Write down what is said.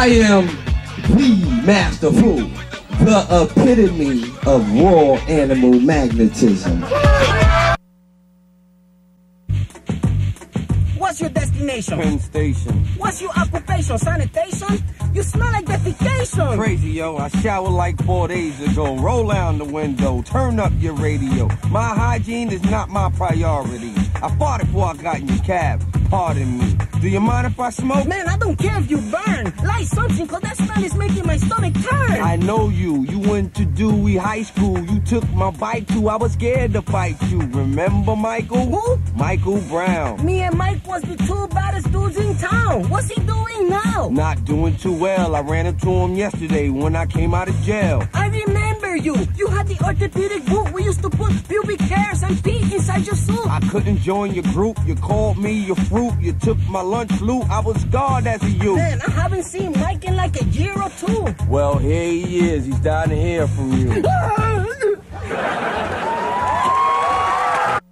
I am the masterful, the epitome of raw animal magnetism. What's your destination? Penn Station. What's your occupation? Sanitation? You smell like defecation. Crazy, yo. I showered like 4 days ago. Roll down the window. Turn up your radio. My hygiene is not my priority. I farted before I got in your cab. Pardon me. Do you mind if I smoke? Man, I don't care if you burn. Light something, cause that smell is making my stomach turn. I know you. You went to Dewey High School. You took my bike too. I was scared to fight you. Remember Michael? Who? Michael Brown. Me and Mike was the two baddest dudes in town. What's he doing now? Not doing too well. I ran into him yesterday when I came out of jail. I remember you. You had the orthopedic boot. We used to put pubic hairs and pee inside your suit. I couldn't join your group. You called me your fruit. You took my lunch loot. I was scarred as a youth. Man, I haven't seen Mike in like a year or two. Well, here he is. He's dying to hear from you.